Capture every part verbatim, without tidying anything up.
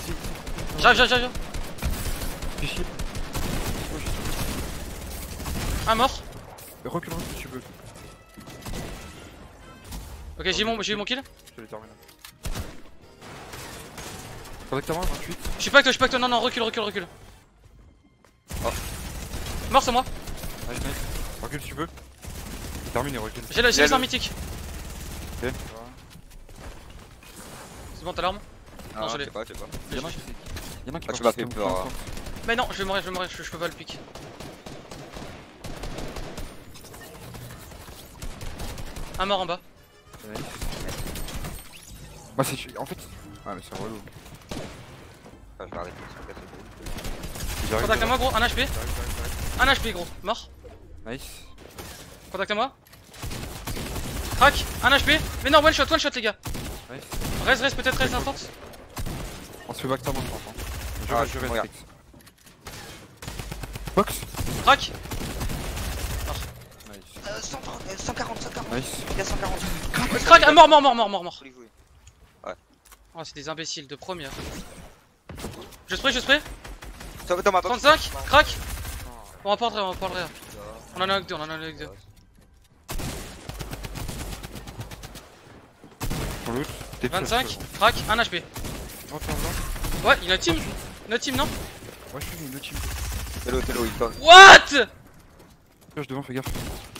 ici. J'arrive, j'arrive, j'arrive. Fichier. Un mort. Recule si tu veux. Ok, j'ai eu mon, j'ai eu mon kill. Je te l'ai terminé. Correctement, vingt-huit. Je suis pas avec toi, je suis pas avec toi. Non, non, recule, recule, recule. Oh. Mort, c'est moi. Nice, nice. Recule si tu veux. Terminé, recule. J'ai le- j'ai les armes mythiques. Ok. C'est bon, t'as l'arme? Non, Non, je je l'ai. sais pas, je sais pas. Y'en a qui Y'en a qui Ah, tu m'as fait peur. hein. Mais non, je vais mourir, je vais mourir, je, je peux pas le pick. Un mort en bas. Bah c'est... En fait... Ouais mais c'est relou. Enfin, je vais arrêter de se casser. J'arrive Contact à de- moi, gros, un H P. J'arrive, j'arrive, j'arrive. Un H P, gros, mort. Nice. Contact à moi. Crac, un H P. Mais non, one shot, one shot, les gars. Nice. Reste, reste, peut-être reste instant. On se fait back moi je pense. hein. Je Ah, reste, je reste. regarde. Fix. Box. Crac. Nice. Euh, cent trente, euh, cent quarante, cent quarante. Nice. Il y a cent quarante. Crac, ah, mort, mort, mort, mort, mort, mort. Faut les jouer. Oh, c'est des imbéciles de première. Je spray, je spray. Ça va dans ma box. trente-cinq, crac. On va pas rentrer, on va pas rentrer. On en a un avec deux, on en a un avec deux. Ton loot. T'es vingt-cinq, crac, un H P. Rentre en blanc. Ouais, il y a notre team. Notre team, non? Ouais je suis une team. Hello, hello, il tombe. What? Cache devant, fais gaffe.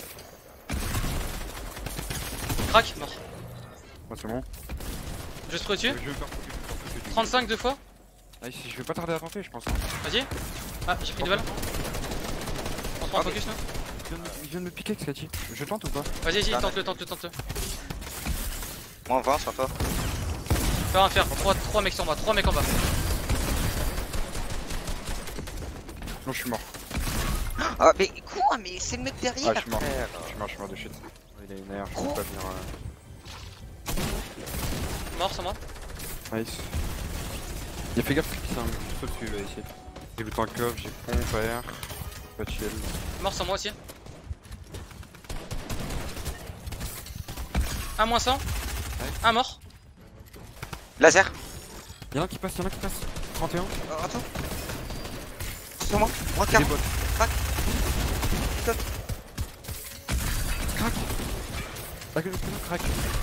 Crac, mort. Ouais c'est bon. Je spray dessus. Je vais faire focus, faire focus. trente-cinq deux fois. Nice, je vais pas tarder à tenter je pense. hein. Vas-y. Ah, j'ai pris deux balles. On prend en focus, non? Il vient de me- Il vient de me piquer avec Sketchy. Je tente ou pas? Vas-y, vas-y, tente-le, tente-le, tente-le. Moins vingt, sur toi. Faire un faire. trois mecs en bas, trois mecs en bas. Non je suis mort. Ah, mais quoi? Mais c'est le mec derrière. Ah je suis mort. frère. Je suis mort, je suis mort de shit. Il a une air, je Gros. peux pas venir. Mort sur moi. euh, Nice. Il a fait gaffe qu'il s'est un juste au-dessus là ici. J'ai loot en coffre, j'ai pompe, air. Pas de shield. Mort sur moi aussi. Un moins cent. Un mort. Laser. Y'en a qui passe, y'en a qui passe. trente et un. Euh, attends. Sur moi. Moins Des quarante. bots. Crac. Crac. La gueule de piano, crac.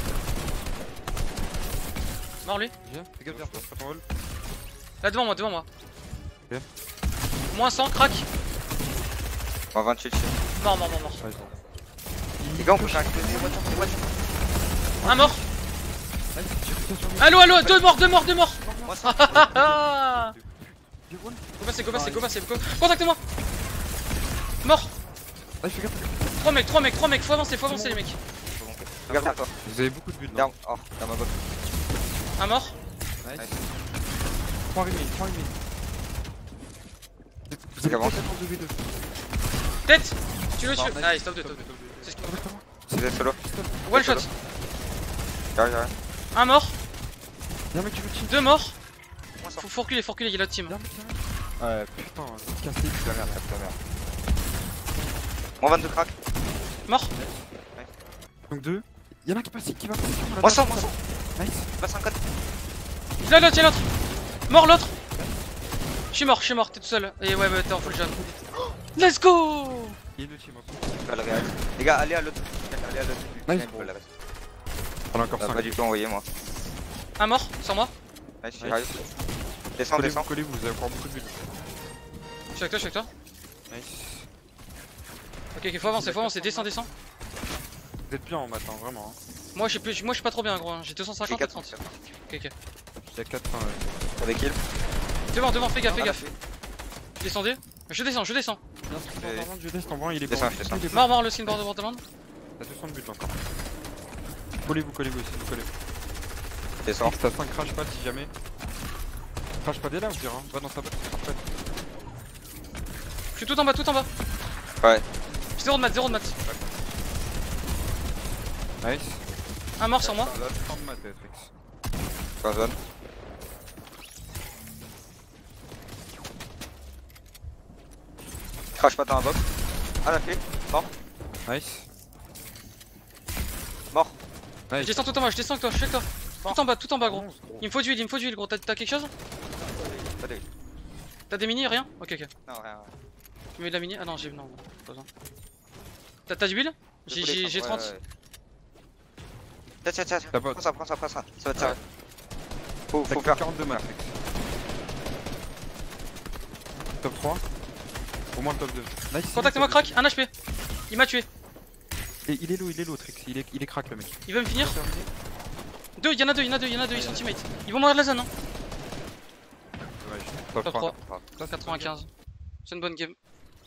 Mort lui. Viens, fais gaffe vers toi, pas ton rôle. Là devant moi, devant moi. Ok. Moins cent, crac. Moins vingt-huit. Mort, mort, mort, mort. Ouais, bon. Les gars, on peut faire un des voitures, des voitures. Un mort. Nice, j'ai pris ça sur lui. Allo, allo, deux morts, deux morts, deux morts. Moi, ça. Ah. J'ai one. Go passer, go passer, go passer. go- Contacte-moi. Mort. Ah, fais gaffe. Trois mecs, trois mecs, trois mecs. Faut avancer, faut avancer les mecs. Regarde là, toi. Vous avez beaucoup de buts là. Down. Oh, dans ma box. Un mort. Nice. Nice. trois ennemis, trois ennemis. Vous avez Avance. deux v deux. Tête. Tu le tues. Nice. Allez, stop deux, stop deux. C'est ce qu'il faut. C'est des solo. One shot. J'arrive, j'arrive. Un mort. Y'a un mec qui veut team. Deux morts. Moins cent. Faut, faut reculer, faut reculer, il y a l'autre team. Y'a un mec qui veut. Ouais, putain, c'est cassé. La merde, la merde. Moins vingt-deux crack. Mort. Donc deux. Y'en a un qui passe, qui va passer sur la Moins cent, table. moins cent. Nice. Pas cinquante. Là, l'autre, y'a l'autre. Mort l'autre. Je suis mort, je suis mort, t'es tout seul. Et ouais, ouais, t'es en full jump. Let's go. Il y a deux teams en dessous. Pas le réel. Les gars, allez à l'autre. Allez à l'autre. Nice. Il faut le reste. On a encore T'as cinq. pas du tout envoyé, moi. Un mort, sur moi. Nice, j'arrive. Descends, Collez-vous, descends. collez-vous, vous avez encore beaucoup de buts. Je suis avec toi, je suis avec toi. Nice. Ok, ok, faut avancer, faut avancer, descends, descends. Vous êtes bien en matin, vraiment. Hein. Moi, je suis plus, moi, je suis pas trop bien, gros. hein. J'ai deux cent J'ai cinquante et quatre. trente. Ok, ok. Il y a quatre fins. Ouais. Avec kill. Devant, devant, fais gaffe, fais Ah, gaffe. Je descendais. Je descends, je descends. Bien, ce Et- Borderland, je laisse, t'envoies, il est Descends, bon. je descends. Il est bon. Mort, mort, le skin border Borderland. T'as deux cents de buts encore. Collez-vous, collez-vous ici, vous collez. Descends. T'as cinq crash pad si jamais. Crash pad est là ou dire, hein. Va dans sa boîte, crash pad. Je suis tout en bas, tout en bas. Ouais. Zéro de mat, zéro de mat. Nice. Un mort sur moi. Fin de ma tête, Rex. Pas zone. Crash pas dans la box. Ah, la clé. Mort. Nice. Mort. Je Nice. descends tout en bas, je descends avec toi, je suis avec toi. Tout en bas, tout en bas, gros. onze, gros. Il me faut du heal, il me faut du heal, gros. T'as t'as quelque chose? pas de heal. T'as des mini, rien? Ok, ok. Non, rien. Tu mets de la mini? Ah non, j'ai. Non, pas besoin. T'as t'as du build? J'ai j'ai- j'ai trente. Tiens, tiens, tiens, T'as pas- prends ça, prends ça, prends ça. Ça va te Ouais. servir. Faut, T'as faut que faire. quarante-deux max. Top trois. Au moins le top deux. Nice. Contacte-moi, crack, un H P. Il m'a tué. Et il est low, il est low, Trix. Il est, il est crack le mec. Il veut me finir. Deux, y'en a deux, y'en a deux, y'en a deux, ils sont teammates. Ils vont mourir de la zone, hein. Dommage. Top Top trois. trois. quatre-vingt-quinze. C'est une bonne game.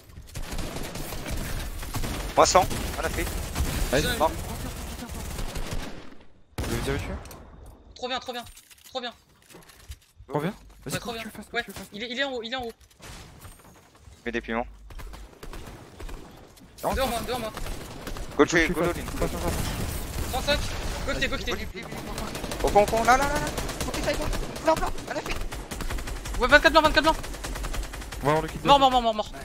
Moi cent, on a fait. Allez, Mort. Vous l'avez déjà tué? Trop bien, trop bien, trop bien. Reviens. Ouais, Vas-y, trop faut que bien. tu le fasses, faut Ouais, que tu le fasses. il est, il est en haut, il est en haut. Mets des piments. Deux en moi, deux en moi. Go Faut que tuer, tu go le fasses. lolin. Passe, passe, passe. trente-cinq. Go quitter, go quitter. Au fond, au fond, là, là, là, là. Ok, ça y est, blanc, blanc, on a fait. Ouais, vingt-quatre blancs, vingt-quatre blancs. On va avoir le kit. Mort, mort, mort, mort, mort.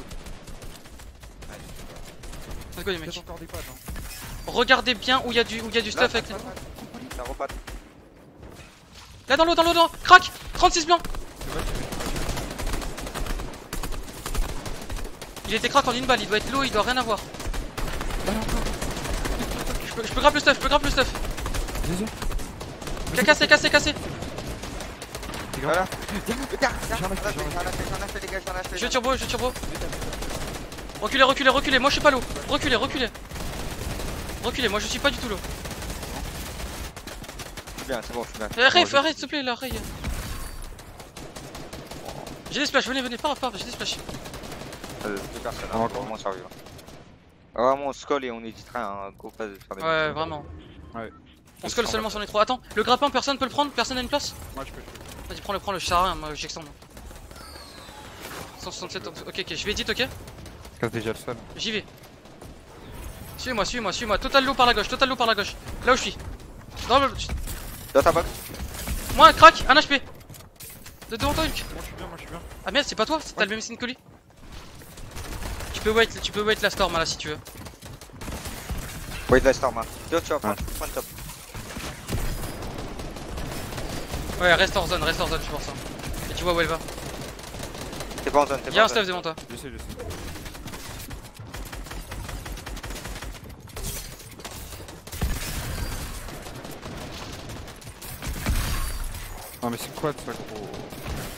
Let's go les mecs. Encore des pattes, hein. Regardez bien où il y a du, où il y a du stuff avec les. Ça repart. Là dans l'eau, dans l'eau, dans l'eau. Crac. trente-six blancs. Il était crack en une balle, il doit être low, il doit rien avoir. Je peux, je peux grab le stuff, je peux grab le stuff. Vas-y. Cassé, cassé, cassé. C'est grave. Voilà. Regarde, J'en ai j'en ai fait, fait, j'en ai j'en ai fait, j'en ai fait, les gars, j'en ai fait. Je turbo, je turbo. Reculez, reculez, reculez, moi je suis pas low. Reculez, reculez. Reculez, moi je suis pas du tout low. Je suis bien, c'est bon, je suis bien. Eh, Arrête, arrête s'il te plaît là, arrête. J'ai des splashs, venez, venez, pas grave, j'ai des splashs. Euh, deux personnes, On hein, va pour encore. vraiment survivre. Ah, vraiment, on se colle et on hésite rien, hein, go pas de faire des. Ouais, vraiment. Ouais. On se colle seulement sur les trois. Attends, le grappin, personne peut le prendre? Personne a une place? Moi je peux. je peux. Vas-y, prends-le, prends-le, je sers à rien, moi j'extends. cent soixante-sept, ok, ok, je vais edit, ok? Casse déjà le sol. J'y vais. Suis-moi, suis-moi, suis-moi. Total low par la gauche, total low par la gauche. Là où je suis. Dans le. Dans ta box. Moi, un crack, un H P. De devant toi, Hulk. Moi je suis bien, moi je suis bien. Ah merde, c'est pas toi, t'as le même skin que lui. Tu peux wait, tu peux wait la storm là si tu veux. Wait, la storm, hein. Deux, tu vas prendre, prends top. Ouais, reste hors zone, reste hors zone, je pense. Et tu vois où elle va. T'es pas en zone, t'es Y'a pas un en stuff zone. devant toi. Je sais, je sais. Non mais c'est quoi ça gros?